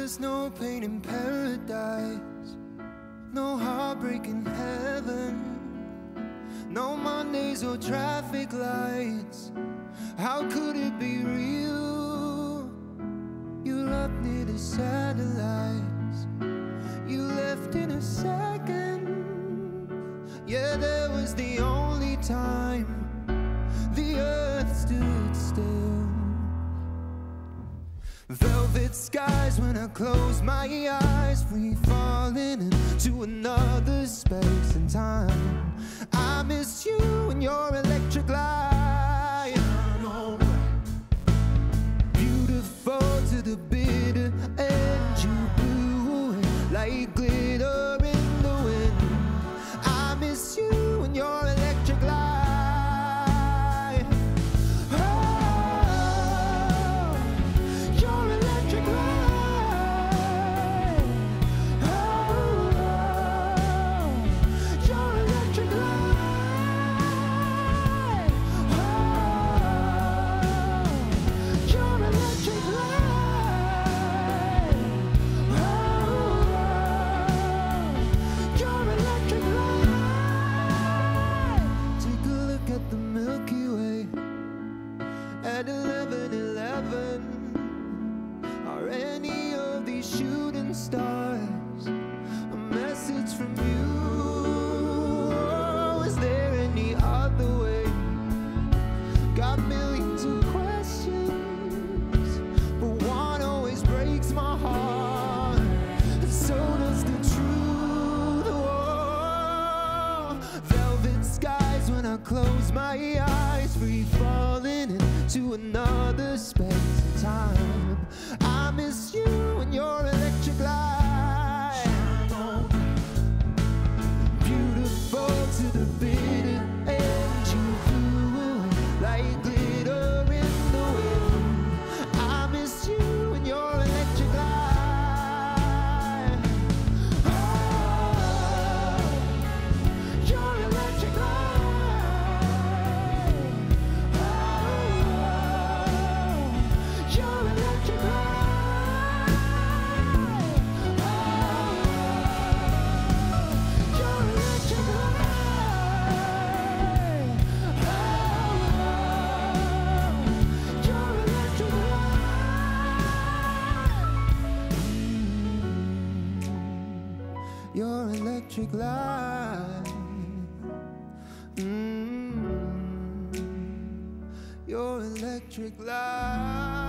There's no pain in paradise, no heartbreak in heaven, no Mondays or traffic lights. How could it be real? You're up near the satellites, you left in a second. Yeah, that was the only time the earth stood still. Velvet skies when I close my eyes, free falling into another space and time. I miss you and your electric light. Beautiful to the bitter end, you blew away like glitter in the wind. I miss you and your electric light. At 11:11, are any of these shooting stars a message from you? Oh, is there any other way? Got millions of questions, but one always breaks my heart, and so does the truth. Oh, velvet skies when I close my eyes, free falling into another space and time. I miss you and your electric light. Beautiful to the bitter end, you flew away like glitter in the wind. I miss you and your electric light. Oh, your electric light. Your electric light. Your electric light.